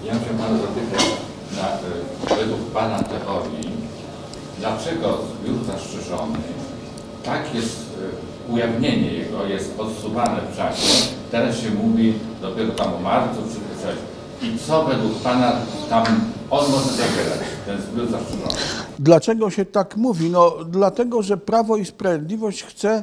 Ja chciałem Pana zapytać, według Pana teorii, dlaczego zbiór zastrzeżony, tak jest, ujawnienie jego jest odsuwane w czasie, teraz się mówi dopiero tam o marcu czy coś. I co według Pana tam on może zagrać, ten zbiór zastrzeżony? Dlaczego się tak mówi? No dlatego, że Prawo i Sprawiedliwość chce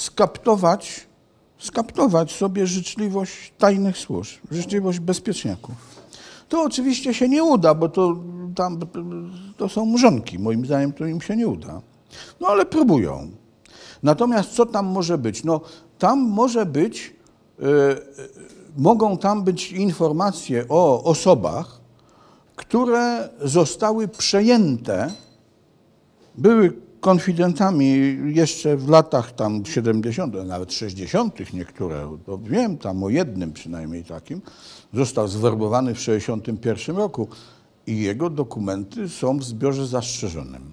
skaptować sobie życzliwość tajnych służb, życzliwość bezpieczniaków. To oczywiście się nie uda, bo to są mrzonki. Moim zdaniem to im się nie uda. No ale próbują. Natomiast co tam może być? No tam może być, mogą tam być informacje o osobach, które zostały przejęte, były konfidentami jeszcze w latach tam 70., nawet 60. niektóre, to wiem tam o jednym przynajmniej takim, został zwerbowany w 61 roku i jego dokumenty są w zbiorze zastrzeżonym.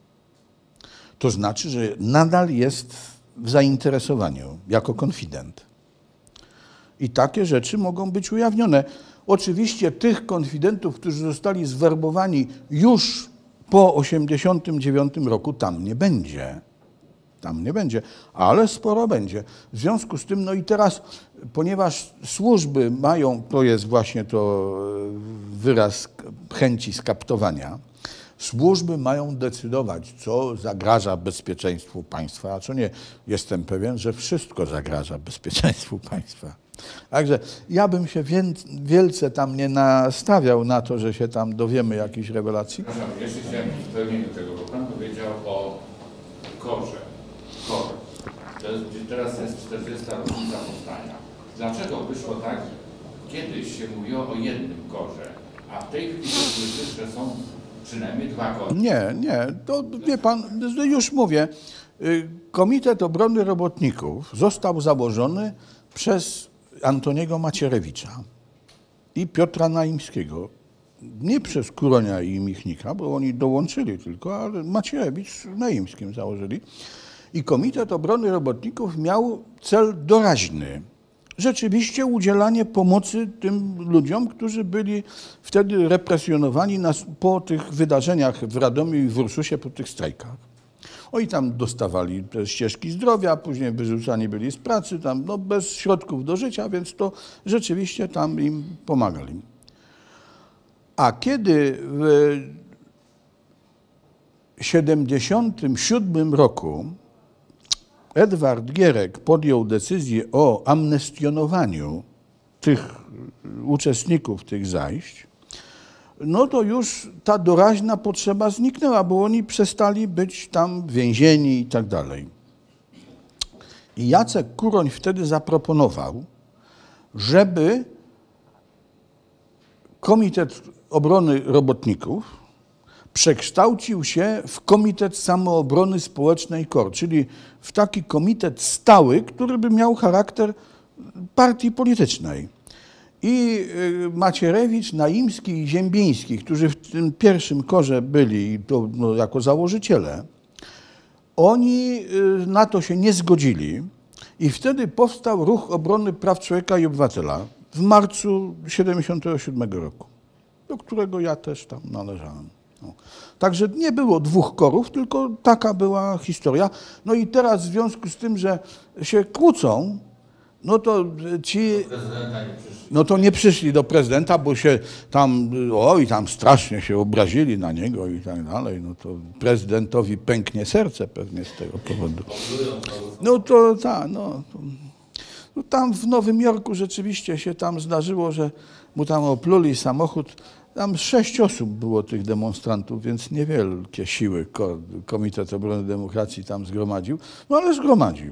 To znaczy, że nadal jest w zainteresowaniu jako konfident. I takie rzeczy mogą być ujawnione. Oczywiście tych konfidentów, którzy zostali zwerbowani już po 89 roku, tam nie będzie. Tam nie będzie, ale sporo będzie. W związku z tym, no i teraz, ponieważ służby mają, to jest właśnie to wyraz chęci skaptowania, służby mają decydować, co zagraża bezpieczeństwu państwa, a co nie. Jestem pewien, że wszystko zagraża bezpieczeństwu państwa. Także ja bym się wielce tam nie nastawiał na to, że się tam dowiemy jakichś rewelacji. Przepraszam, jeszcze chciałem w spełnieniu tego, bo Pan powiedział o korze. Kor. Teraz jest 40. rocznica powstania. Dlaczego wyszło tak, kiedyś się mówiło o jednym korze, a w tej chwili słyszy, że są przynajmniej dwa kory? Nie, to wie Pan, już mówię, Komitet Obrony Robotników został założony przez Antoniego Macierewicza i Piotra Naimskiego. Nie przez Kuronia i Michnika, bo oni dołączyli tylko, ale Macierewicz z Naimskim założyli. I Komitet Obrony Robotników miał cel doraźny. Rzeczywiście udzielanie pomocy tym ludziom, którzy byli wtedy represjonowani po tych wydarzeniach w Radomiu i w Ursusie, po tych strajkach. Oni tam dostawali te ścieżki zdrowia, później wyrzucani byli z pracy, tam no, bez środków do życia, więc to rzeczywiście tam im pomagali. A kiedy w 1977 roku Edward Gierek podjął decyzję o amnestionowaniu tych uczestników tych zajść, no to już ta doraźna potrzeba zniknęła, bo oni przestali być tam więzieni i tak dalej. I Jacek Kuroń wtedy zaproponował, żeby Komitet Obrony Robotników przekształcił się w Komitet Samoobrony Społecznej KOR, czyli w taki komitet stały, który by miał charakter partii politycznej. I Macierewicz, Naimski i Ziembiński, którzy w tym pierwszym korze byli to, no, jako założyciele, oni na to się nie zgodzili i wtedy powstał Ruch Obrony Praw Człowieka i Obywatela w marcu 1977 roku, do którego ja też tam należałem. No. Także nie było dwóch korów, tylko taka była historia. No i teraz w związku z tym, że się kłócą, no to ci, no to nie przyszli do prezydenta, bo się tam, oj, tam strasznie się obrazili na niego i tak dalej. No to prezydentowi pęknie serce pewnie z tego powodu. No to tak, no tam w Nowym Jorku rzeczywiście się tam zdarzyło, że mu tam opluli samochód. Tam 6 osób było tych demonstrantów, więc niewielkie siły Komitet Obrony Demokracji tam zgromadził, no ale zgromadził.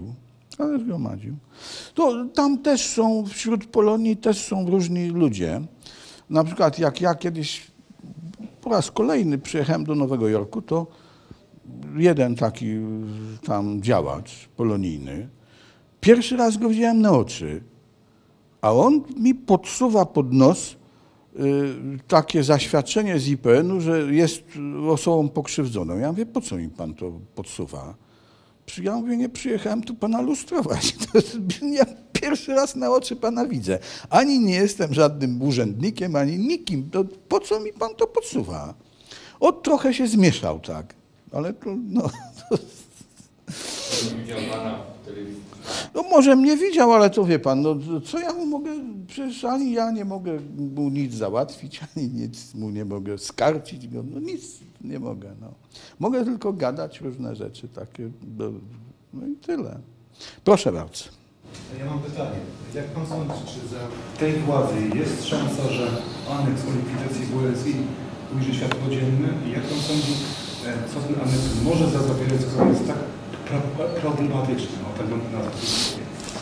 To tam też są, wśród Polonii też są różni ludzie. Na przykład jak ja kiedyś po raz kolejny przyjechałem do Nowego Jorku, to jeden taki tam działacz polonijny, pierwszy raz go widziałem na oczy, a on mi podsuwa pod nos takie zaświadczenie z IPN-u, że jest osobą pokrzywdzoną. Ja mówię, po co mi pan to podsuwa? Ja mówię, nie przyjechałem tu pana lustrować. Ja pierwszy raz na oczy pana widzę. Ani nie jestem żadnym urzędnikiem, ani nikim. To po co mi pan to podsuwa? Trochę się zmieszał, tak. Ale to, no... Widział pana w telewizji? No może mnie widział, ale to wie pan, no co ja mu mogę, przecież ani ja nie mogę mu nic załatwić, ani nic mu nie mogę skarcić go, no nic nie mogę, no. Mogę tylko gadać różne rzeczy takie, no i tyle. Proszę bardzo. Ja mam pytanie. Jak pan sądzi, czy za tej władzy jest szansa, że aneks o likwidacji WSI ujrzy światło dzienne? I jak pan sądzi, co ten aneks może zawierać, skoro jest tak problematyczny? O tak bym nazwał.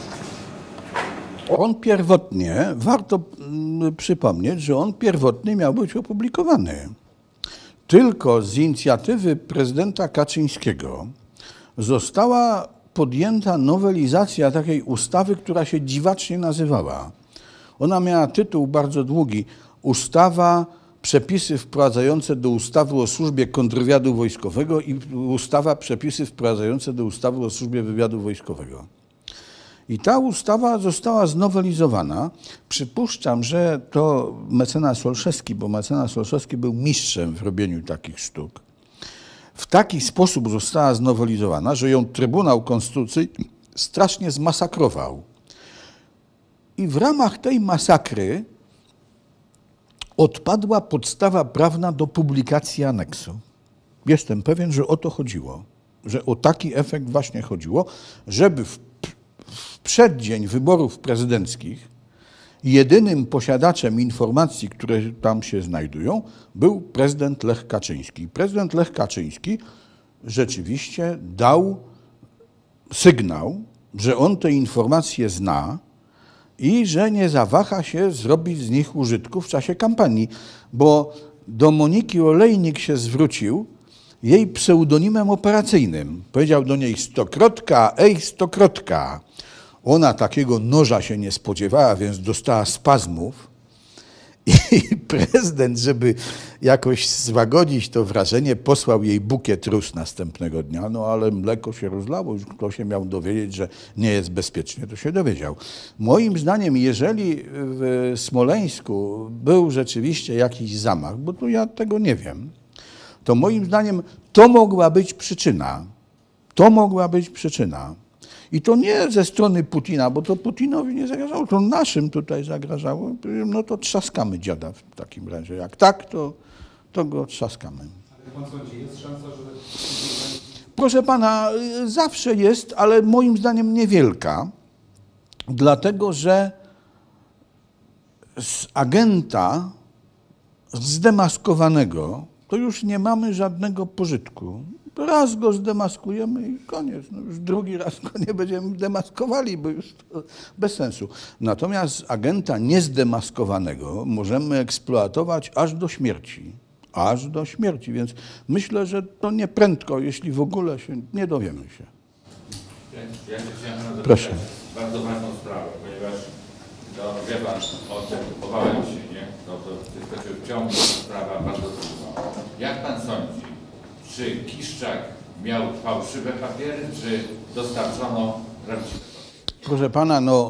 On pierwotnie, warto przypomnieć, że on pierwotnie miał być opublikowany. Tylko z inicjatywy prezydenta Kaczyńskiego została podjęta nowelizacja takiej ustawy, która się dziwacznie nazywała. Ona miała tytuł bardzo długi. Ustawa, przepisy wprowadzające do ustawy o służbie kontrwywiadu wojskowego i ustawa, przepisy wprowadzające do ustawy o służbie wywiadu wojskowego. I ta ustawa została znowelizowana. Przypuszczam, że to mecenas Olszewski, bo mecenas Olszewski był mistrzem w robieniu takich sztuk. W taki sposób została znowelizowana, że ją Trybunał Konstytucyjny strasznie zmasakrował. I w ramach tej masakry odpadła podstawa prawna do publikacji aneksu. Jestem pewien, że o to chodziło, że o taki efekt właśnie chodziło, żeby w przeddzień wyborów prezydenckich jedynym posiadaczem informacji, które tam się znajdują, był prezydent Lech Kaczyński. Prezydent Lech Kaczyński rzeczywiście dał sygnał, że on te informacje zna i że nie zawaha się zrobić z nich użytku w czasie kampanii, bo do Moniki Olejnik się zwrócił jej pseudonimem operacyjnym. Powiedział do niej: Stokrotka, ej Stokrotka. Ona takiego noża się nie spodziewała, więc dostała spazmów i prezydent, żeby jakoś złagodzić to wrażenie, posłał jej bukiet róż następnego dnia, no ale mleko się rozlało, już kto się miał dowiedzieć, że nie jest bezpiecznie, to się dowiedział. Moim zdaniem, jeżeli w Smoleńsku był rzeczywiście jakiś zamach, bo tu ja tego nie wiem, to moim zdaniem to mogła być przyczyna. To mogła być przyczyna. I to nie ze strony Putina, bo to Putinowi nie zagrażało, to naszym tutaj zagrażało. No to trzaskamy dziada w takim razie. Jak tak, to go trzaskamy. Ale pan sądzi, jest szansa, że... Proszę pana, zawsze jest, ale moim zdaniem niewielka, dlatego że z agenta zdemaskowanego to już nie mamy żadnego pożytku. Raz go zdemaskujemy i koniec. No już drugi raz go nie będziemy demaskowali, bo już to bez sensu. Natomiast agenta niezdemaskowanego możemy eksploatować aż do śmierci. Aż do śmierci, więc myślę, że to nie prędko, jeśli w ogóle się nie dowiemy się. Ja się chciałem zapytać Proszę. bardzo ważną sprawę, ponieważ to, wie pan, o tym obawiam się, nie? To jest ciągła sprawa bardzo trudna. Jak pan sądzi, czy Kiszczak miał fałszywe papiery, czy dostarczono prawdziwe papiery? Proszę pana, no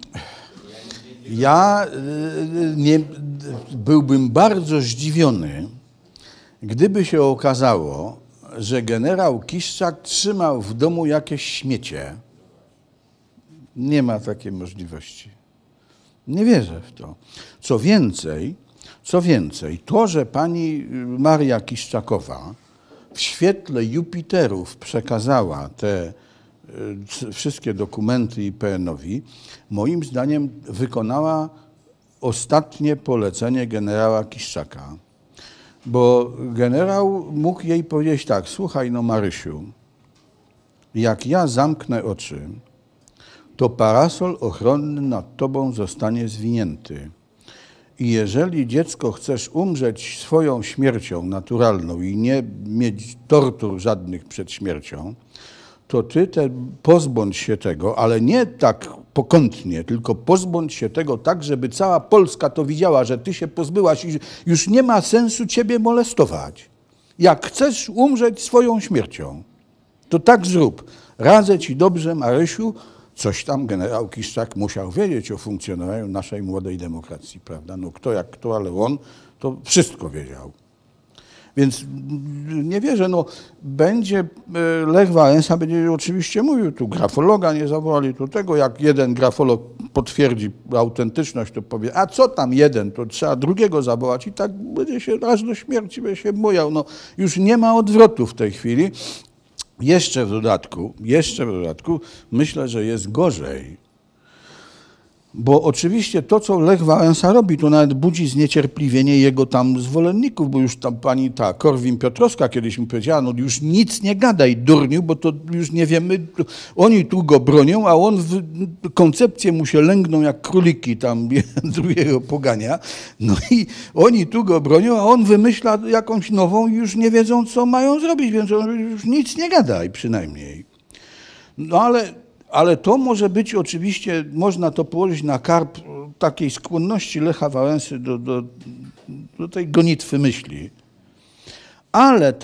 ja nie, byłbym bardzo zdziwiony, gdyby się okazało, że generał Kiszczak trzymał w domu jakieś śmiecie. Nie ma takiej możliwości. Nie wierzę w to. Co więcej, to, że pani Maria Kiszczakowa w świetle Jupiterów przekazała te wszystkie dokumenty IPN-owi, moim zdaniem wykonała ostatnie polecenie generała Kiszczaka. Bo generał mógł jej powiedzieć tak: słuchaj, no Marysiu, jak ja zamknę oczy, to parasol ochronny nad tobą zostanie zwinięty. I jeżeli, dziecko, chcesz umrzeć swoją śmiercią naturalną i nie mieć tortur żadnych przed śmiercią, to ty pozbądź się tego, ale nie tak pokątnie, tylko pozbądź się tego tak, żeby cała Polska to widziała, że ty się pozbyłaś i już nie ma sensu ciebie molestować. Jak chcesz umrzeć swoją śmiercią, to tak zrób. Radzę ci dobrze, Marysiu, coś tam generał Kiszczak musiał wiedzieć o funkcjonowaniu naszej młodej demokracji, prawda? No kto jak kto, ale on to wszystko wiedział. Więc nie wierzę, no będzie Lech Wałęsa będzie oczywiście mówił, tu grafologa nie zawołali, tu tego, jak jeden grafolog potwierdzi autentyczność, to powie, a co tam jeden, to trzeba drugiego zawołać i tak będzie się aż do śmierci będzie się bojał. No już nie ma odwrotu w tej chwili. Jeszcze w dodatku, myślę, że jest gorzej. Bo oczywiście to, co Lech Wałęsa robi, to nawet budzi zniecierpliwienie jego tam zwolenników, bo już tam pani ta Korwin-Piotrowska kiedyś mi powiedziała, no już nic nie gadaj, durniu, bo to już nie wiemy, oni tu go bronią, a on koncepcje mu się lęgną jak króliki tam drugiego pogania, no i oni tu go bronią, a on wymyśla jakąś nową i już nie wiedzą, co mają zrobić, więc on już nic nie gadaj przynajmniej. No ale to może być oczywiście, można to położyć na karb takiej skłonności Lecha Wałęsy do tej gonitwy myśli. Ale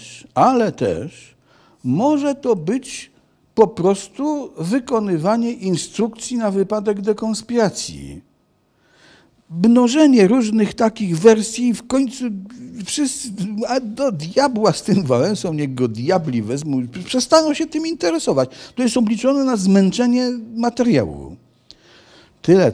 też może to być po prostu wykonywanie instrukcji na wypadek dekonspiracji. Mnożenie różnych takich wersji i w końcu wszyscy, a do diabła z tym Wałęsą, niech go diabli wezmą, przestaną się tym interesować. To jest obliczone na zmęczenie materiału. Tyle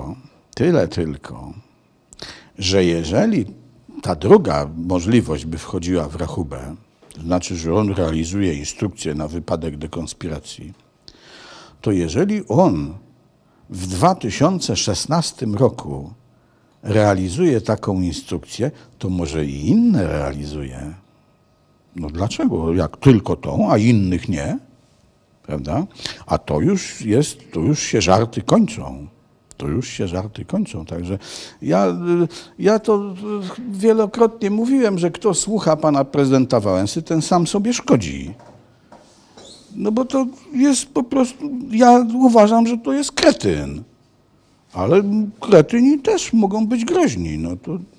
tylko, że jeżeli ta druga możliwość by wchodziła w rachubę, to znaczy, że on realizuje instrukcje na wypadek dekonspiracji, to jeżeli on w 2016 roku realizuje taką instrukcję, to może i inne realizuje. No dlaczego? Jak tylko tą, a innych nie, prawda? A to już się żarty kończą. Także ja to wielokrotnie mówiłem, że kto słucha pana prezydenta Wałęsy, ten sam sobie szkodzi. No bo to jest po prostu, ja uważam, że to jest kretyn. Ale kretyni też mogą być groźni. No to